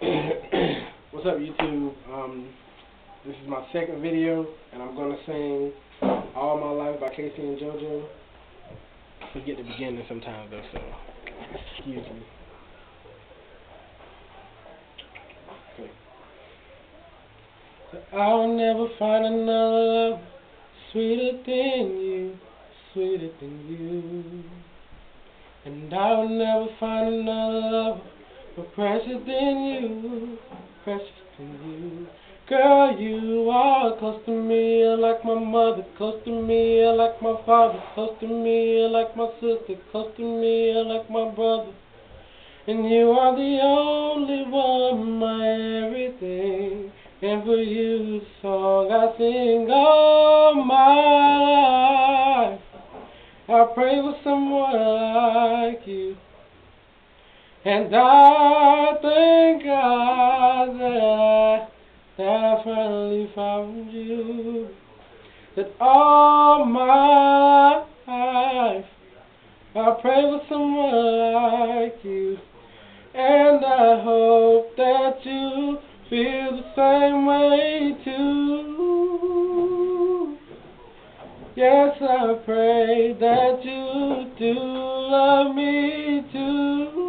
What's up, YouTube? This is my second video, and I'm gonna sing "All My Life" by Casey and JoJo. I forget the beginning sometimes, though, so excuse me. Okay. I'll never find another love sweeter than you, sweeter than you. And I'll never find another love more precious than you, precious than you. Girl, you are close to me, like my mother, close to me, like my father, close to me, like my sister, close to me, like my brother. And you are the only one, my everything. And for you, the song I sing all my life. I pray for someone like you. And I thank God that I finally found you. That all my life I pray for someone like you. And I hope that you feel the same way too. Yes, I pray that you do love me too.